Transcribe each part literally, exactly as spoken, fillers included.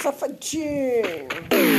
safadinho.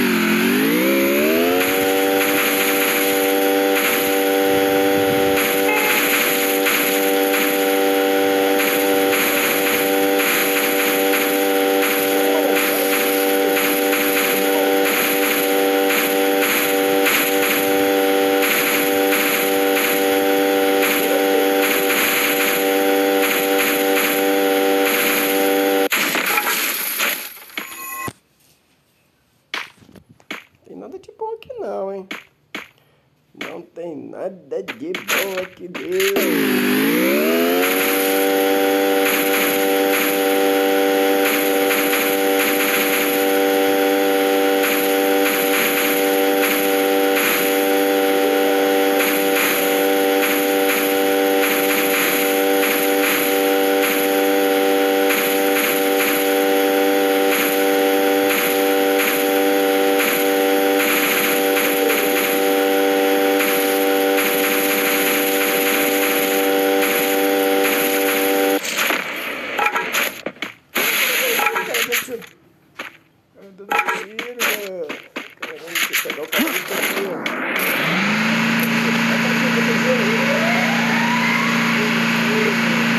Tem nada de bom aqui não, hein? Não tem nada de bom aqui dentro. Dando tiro, caramba, deixa eu pegar o carro aqui, ó.